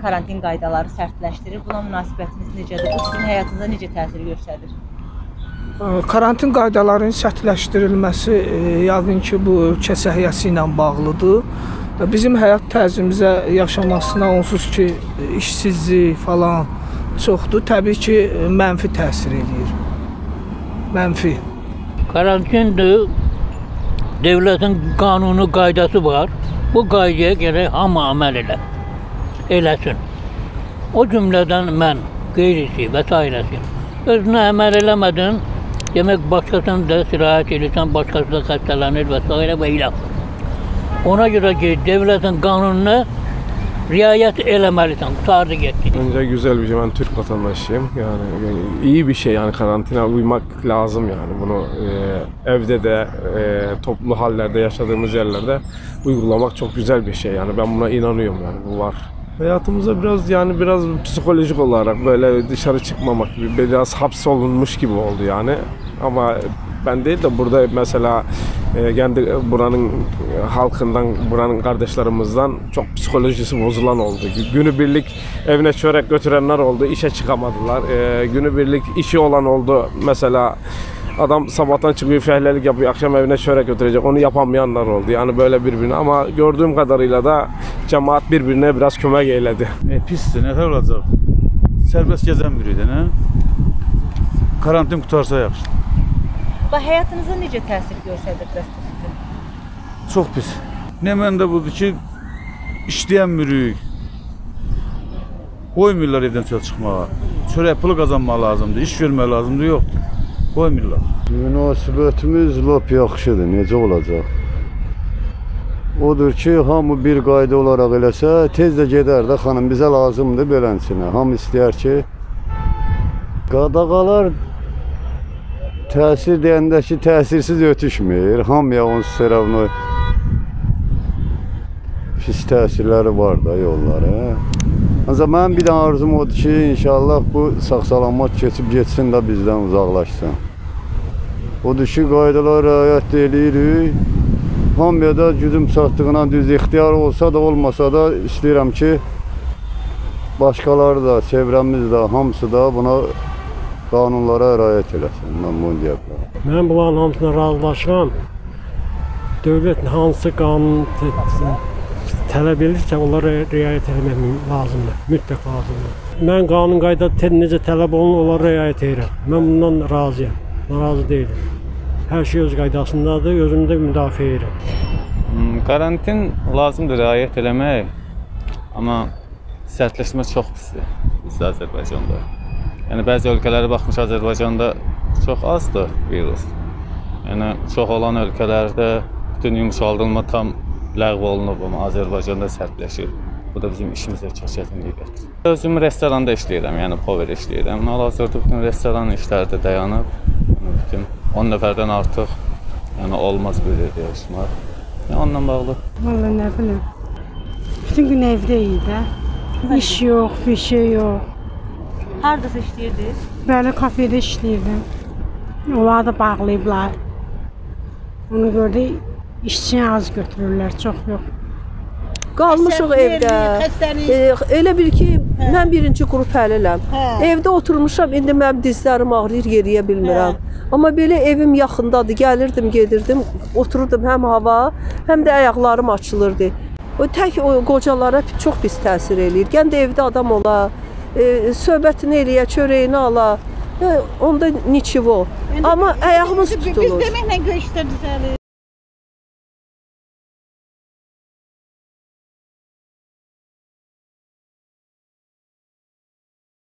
karantin qaydaları sərtləşdirir. Buna münasibətiniz necədir? Bu sizin həyatınıza necə təsir göstərir? Karantin qaydalarının sərtləşdirilməsi yəqin ki, bu ölkə səhiyyəsi ilə bağlıdır. Bizim həyat tərzimizə yaşamasına onsuz ki, işsizlik falan çoxdur. Təbii ki, mənfi təsir edir. Mənfi. Karantindir. Devlətin qanunu, qaydası var. Bu qaydaya gərək hamı əməl eləsin. O cümlədən mən qeyrisi və s. Özünə əməl eləmədin, demək başqasını da sirayət edirsən, başqası da xəstələnir və s. və ilə. Ona görə ki, devlətin qanununa riayət eləməlisən, tutardı getdi. Bence güzel bir şey. Ben Türk vatandaşıyım. Yani iyi bir şey. Yani karantina uymak lazım yani. Bunu evde de toplu hallerde yaşadığımız yerlerde uygulamak çok güzel bir şey. Yani ben buna inanıyorum yani bu var. Hayatımıza biraz psikolojik olarak böyle dışarı çıkmamak gibi biraz hapsolunmuş gibi oldu yani. Ama ben değil de burada mesela kendi buranın halkından, buranın kardeşlerimizden çok psikolojisi bozulan oldu. Günübirlik evine çörek götürenler oldu, işe çıkamadılar. Günübirlik işi olan oldu. Mesela adam sabahtan çıkıyor, fehlelik yapıyor, akşam evine çörek götürecek. Onu yapamayanlar oldu. Yani böyle birbirine. Ama gördüğüm kadarıyla da cemaat birbirine biraz kömek eyledi. Pisdir, nətər olacaq? Sərbəst gəzən biridir, nə? Karantin qutarsa yaxşı. Və həyatınıza necə təsir göstərir bəs bu sizin? Çox pis. Nə məndə budur ki, işləyənmirik. Qoymurlar evdən çöl çıxmağa. Çörək pulu qazanmaq lazımdır, iş görmək lazımdır, yoxdur. Qoymurlar. Münasibətimiz lap yaxşıdır, necə olacaq? Odur ki, hamı bir qayda olaraq eləsə, tez də gedər də, xanım, bizə lazımdır belənsinə. Hamı istəyər ki, qadağalar təsir deyəndə ki, təsirsiz ötüşmür. Hamıya onsuz sevabını pis təsirləri var da yolları. Ancaq mənim bir dənə arzum odur ki, inşallah bu sağ-salamat keçib geçsin də bizdən uzaqlaşsın. Odur ki, qaydalara riayət edirik. Hamıya da gücüm çatdığına düz ixtiyar olsa da, olmasa da istəyirəm ki, başqaları da, çevrəmiz də, hamısı da buna qanunlara riayət eləsin. Mən bunu deyə bilərəm. Mən bunların hamısına razılaşıram. Dövlət hansı qanun tələb edirsə, onlara riayət etmək lazımdır, mütləq lazımdır. Mən qanun qayda necə tələb olunur, onlara riayət edirəm. Mən bundan razıyam, narazı deyiləm. Hər şey öz qaydasındadır, özümü də müdafiə edirəm. Karantin lazımdır riayət eləmək, amma sərtləşmə çox pisdir bizdə Azərbaycanda. Yəni bəzi ölkələrə baxmış, Azərbaycanda çox azdır virus. Yəni çox olan ölkələrdə bütün yumşaldılma tam ləğv olunub, amma Azərbaycanda sərtləşir. Bu da bizim işimizə çox çətinlik gətirir. Özüm restoranda işləyirəm, yəni pover işləyirəm. Hal-hazırda bütün restoran işləri də dayanıb. Bütün 10 nəfərdən artıq olmaz belə yaşamaq. Onunla bağlı. Vallahi nə bilim. Bütün gün evdəyik də. İş yox, bir şey yox. Hardasa işləyirdiniz? Bəli, kafedə işləyirdim. Onlar da bağlayıblar. Ona görə də işçini az götürürlər, çox yox. Qalmışıq evdə. Elə bil ki, mən birinci qrup həliləm. Evdə oturmuşam, indi mənim dizlərim ağrıyır, yeriyə bilmirəm. Amma belə evim yaxındadır, gəlirdim, gedirdim, otururdum həm hava, həm də ayaqlarım açılırdı. O tək o qocalara çox pis təsir eləyir. Gən də evdə adam ola, söhbətini eləyə, çörəyini ala, onda niçivo. Amma ayağımız tutulur. Biz deməklə göstərdiniz.